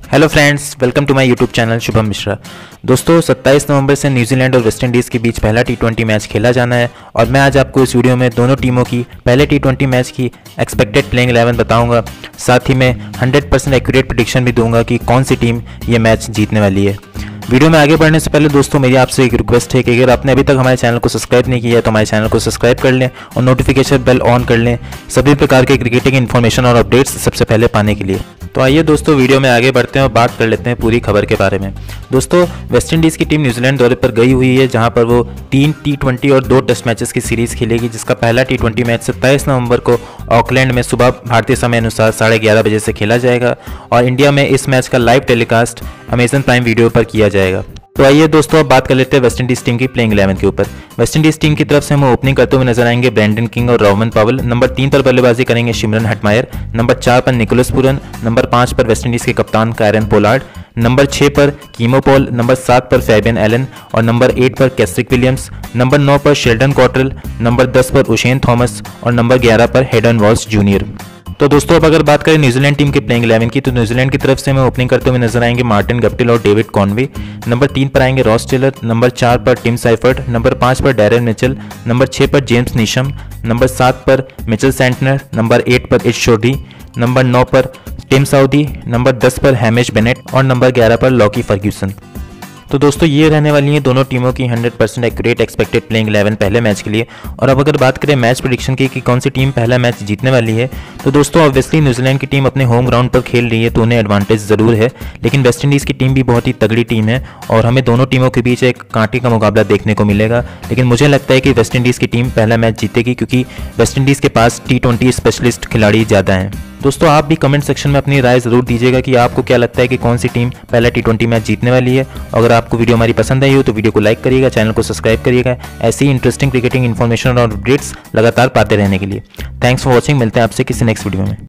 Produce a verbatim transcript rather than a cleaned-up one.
Hello friends, welcome to my YouTube channel Shubham Mishra. दोस्तों सत्ताईस नवंबर से न्यूजीलैंड और वेस्ट इंडीज़ के बीच पहला टी ट्वेंटी मैच खेला जाना है और मैं आज आपको इस वीडियो में दोनों टीमों की पहले टी ट्वेंटी मैच की एक्सपेक्टेड प्लेइंग इलेवन बताऊंगा। साथ ही मैं हंड्रेड परसेंट एक्यूरेट प्रेडिक्शन भी दूंगा कि कौन सी टीम ये मैच जीतने वाली है। वीडियो में आगे बढ़ने से पहले दोस्तों मेरी आपसे एक रिक्वेस्ट है कि अगर आपने अभी तक हमारे चैनल को सब्सक्राइब नहीं किया है तो हमारे चैनल को सब्सक्राइब कर लें और नोटिफिकेशन बेल ऑन कर लें सभी प्रकार के क्रिकेटिंग इन्फॉर्मेशन और अपडेट्स सबसे पहले पाने के लिए। तो आइए दोस्तों वीडियो में आगे बढ़ते हैं और बात कर लेते हैं पूरी खबर के बारे में। दोस्तों वेस्ट इंडीज़ की टीम न्यूजीलैंड दौरे पर गई हुई है, जहां पर वो तीन टी ट्वेंटी और दो टेस्ट मैचेस की सीरीज़ खेलेगी, जिसका पहला टी ट्वेंटी मैच सत्ताईस नवंबर को ऑकलैंड में सुबह भारतीय समय अनुसार साढ़े ग्यारह बजे से खेला जाएगा और इंडिया में इस मैच का live telecast Amazon Prime Video पर किया जाएगा। तो आइए दोस्तों अब बात कर लेते हैं वेस्ट इंडीज़ टीम की प्लेइंग इलेवन के ऊपर। वेस्ट इंडीज़ टीम की तरफ से हम ओपनिंग करते हुए नजर आएंगे ब्रैंडन किंग और रोवन पावेल। नंबर तीन पर बल्लेबाजी करेंगे शिमरन हटमायर। नंबर चार पर निकोलस पूरन। नंबर पाँच पर वेस्ट इंडीज़ के कप्तान कैरन पोलार्ड। नंबर छः पर कीमो पॉल। नंबर सात पर फैबियन एलन और नंबर एट पर कैस्ट्रिक विलियम्स। नंबर नौ पर शेल्डन कॉटरल। नंबर दस पर उशेन थॉमस और नंबर ग्यारह पर हेडन वॉल्स जूनियर। तो दोस्तों अब अगर बात करें न्यूजीलैंड टीम के प्लेइंग इलेवन की, तो न्यूजीलैंड की तरफ से हमें ओपनिंग करते हुए नजर आएंगे मार्टिन गप्टिल और डेविड कॉनवे। नंबर तीन पर आएंगे रॉस टेलर। नंबर चार पर टिम साइफर्ट। नंबर पाँच पर डैरेन मिचेल। नंबर छः पर जेम्स नीशम। नंबर सात पर मिचेल सेंटनर। नंबर एट पर इश शोडी। नंबर नौ पर टिम साउदी। नंबर दस पर हैमिश बेनेट और नंबर ग्यारह पर लॉकी फर्ग्यूसन। तो दोस्तों ये रहने वाली हैं दोनों टीमों की hundred percent accurate expected playing eleven पहले मैच के लिए। और अब अगर बात करें मैच प्रेडिक्शन की कि कौन सी टीम पहला मैच जीतने वाली है, तो दोस्तों ऑब्वियसली न्यूजीलैंड की टीम अपने होम ग्राउंड पर खेल रही है तो उन्हें एडवांटेज ज़रूर है, लेकिन वेस्ट इंडीज़ की टीम भी बहुत ही तगड़ी टीम है और हमें दोनों टीमों के बीच एक कांटे का मुकाबला देखने को मिलेगा। लेकिन मुझे लगता है कि वेस्ट इंडीज़ की टीम पहला मैच जीतेगी, क्योंकि वेस्ट इंडीज़ के पास टी ट्वेंटी स्पेशलिस्ट खिलाड़ी ज़्यादा हैं। दोस्तों आप भी कमेंट सेक्शन में अपनी राय ज़रूर दीजिएगा कि आपको क्या लगता है कि कौन सी टीम पहला टी ट्वेंटी मैच जीतने वाली है। अगर आपको वीडियो हमारी पसंद आई हो तो वीडियो को लाइक करिएगा, चैनल को सब्सक्राइब करिएगा ऐसी ही इंटरेस्टिंग क्रिकेटिंग इन्फॉर्मेशन और अपडेट्स लगातार पाते रहने के लिए। Thanks for watching. मिलते हैं आपसे किसी नेक्स्ट वीडियो में।